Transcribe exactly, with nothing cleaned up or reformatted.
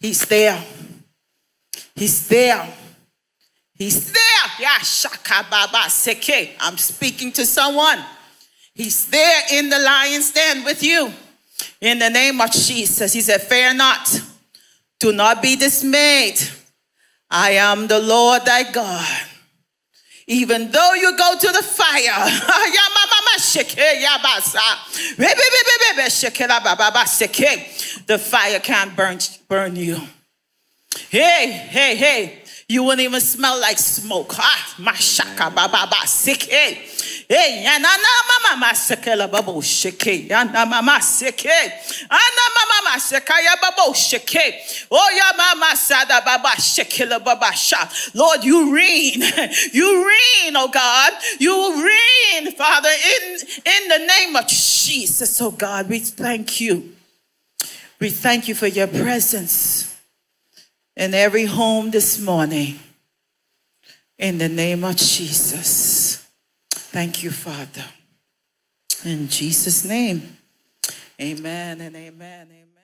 He's there. He's there. He's there. Yeah, shaka baba seke. I'm speaking to someone. He's there in the lion's den with you. In the name of Jesus. He said, fear not. Do not be dismayed. I am the Lord thy God. Even though you go to the fire, the fire can't burn, burn you. Hey, hey, hey. You wouldn't even smell like smoke. Ah, mashaka baba ba seke. Hey, yana na mama sekela babo sheke. Yana mama seke. Ana mama sekaya babo sheke. Oh ya mama sada baba shekela baba sha. Lord, you reign. You reign, oh God. You reign, Father, in, in the name of Jesus, oh God. We thank you. We thank you for your presence in every home this morning. In the name of Jesus. Thank you, Father. In Jesus' name. Amen and amen. Amen.